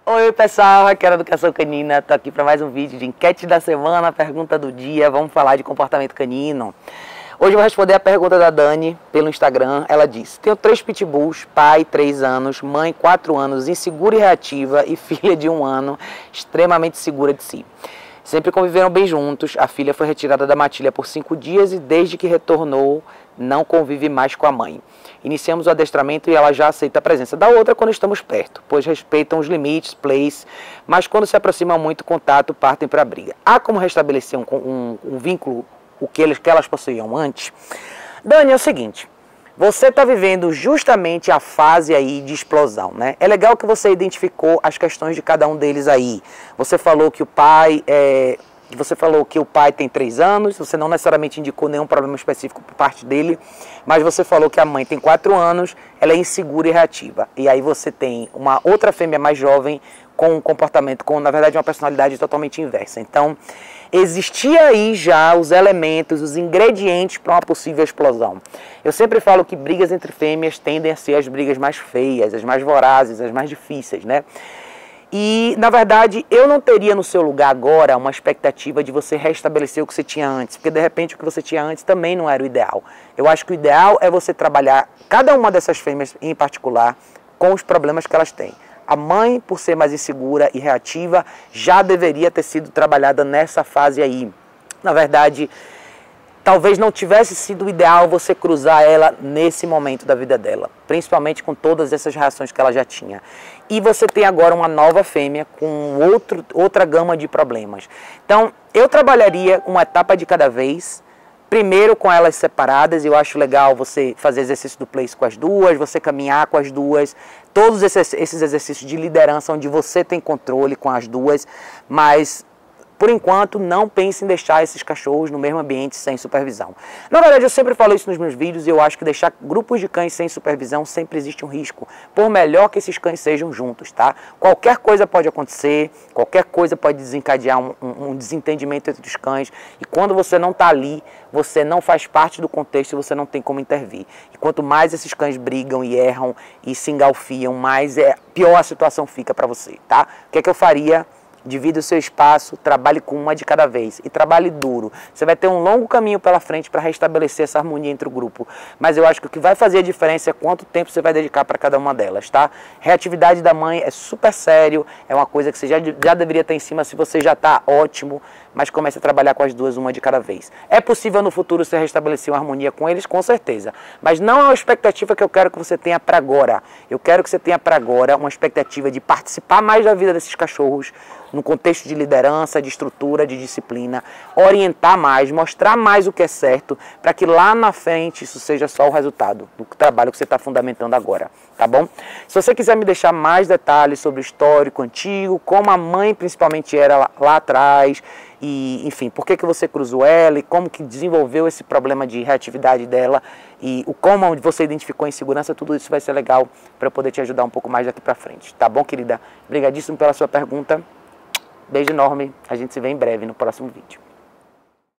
Oi pessoal, Raquel Educação Canina, tô aqui para mais um vídeo de enquete da semana, pergunta do dia, vamos falar de comportamento canino. Hoje eu vou responder a pergunta da Dani pelo Instagram. Ela disse: tenho 3 pitbulls, pai 3 anos, mãe 4 anos, insegura e reativa, e filha de 1 ano, extremamente segura de si. Sempre conviveram bem juntos, a filha foi retirada da matilha por 5 dias e desde que retornou não convive mais com a mãe. Iniciamos o adestramento e ela já aceita a presença da outra quando estamos perto, pois respeitam os limites, plays, mas quando se aproximam muito, contato, partem para a briga. Há como restabelecer um vínculo, o que elas possuíam antes? Dani, é o seguinte, você está vivendo justamente a fase aí de explosão, né? É legal que você identificou as questões de cada um deles aí. Você falou que o pai tem 3 anos, você não necessariamente indicou nenhum problema específico por parte dele, mas você falou que a mãe tem 4 anos, ela é insegura e reativa. E aí você tem uma outra fêmea mais jovem com um comportamento, na verdade uma personalidade totalmente inversa. Então, existia aí já os elementos, os ingredientes para uma possível explosão. Eu sempre falo que brigas entre fêmeas tendem a ser as brigas mais feias, as mais vorazes, as mais difíceis, né? E, na verdade, eu não teria no seu lugar agora uma expectativa de você restabelecer o que você tinha antes, porque, de repente, o que você tinha antes também não era o ideal. Eu acho que o ideal é você trabalhar cada uma dessas fêmeas em particular com os problemas que elas têm. A mãe, por ser mais insegura e reativa, já deveria ter sido trabalhada nessa fase aí. Na verdade, talvez não tivesse sido ideal você cruzar ela nesse momento da vida dela, principalmente com todas essas reações que ela já tinha. E você tem agora uma nova fêmea com outra gama de problemas. Então, eu trabalharia uma etapa de cada vez, primeiro com elas separadas. Eu acho legal você fazer exercício do place com as duas, você caminhar com as duas, todos esses exercícios de liderança onde você tem controle com as duas, mas por enquanto, não pense em deixar esses cachorros no mesmo ambiente sem supervisão. Na verdade, eu sempre falo isso nos meus vídeos e eu acho que deixar grupos de cães sem supervisão sempre existe um risco, por melhor que esses cães sejam juntos, tá? Qualquer coisa pode acontecer, qualquer coisa pode desencadear um desentendimento entre os cães, e quando você não está ali, você não faz parte do contexto e você não tem como intervir. E quanto mais esses cães brigam e erram e se engalfiam, pior a situação fica para você, tá? O que é que eu faria? Divida o seu espaço, trabalhe com uma de cada vez e trabalhe duro. Você vai ter um longo caminho pela frente para restabelecer essa harmonia entre o grupo. Mas eu acho que o que vai fazer a diferença é quanto tempo você vai dedicar para cada uma delas, tá? Reatividade da mãe é super sério, é uma coisa que você já deveria ter em cima se você já está ótimo, mas comece a trabalhar com as duas, uma de cada vez. É possível no futuro você restabelecer uma harmonia com eles, com certeza. Mas não é uma expectativa que eu quero que você tenha para agora. Eu quero que você tenha para agora uma expectativa de participar mais da vida desses cachorros, no contexto de liderança, de estrutura, de disciplina, orientar mais, mostrar mais o que é certo, para que lá na frente isso seja só o resultado do trabalho que você está fundamentando agora, tá bom? Se você quiser me deixar mais detalhes sobre o histórico antigo, como a mãe principalmente era lá atrás, e enfim, por que você cruzou ela e como que desenvolveu esse problema de reatividade dela e como você identificou a insegurança, tudo isso vai ser legal para eu poder te ajudar um pouco mais daqui para frente, tá bom, querida? Obrigadíssimo pela sua pergunta. Beijo enorme, a gente se vê em breve no próximo vídeo.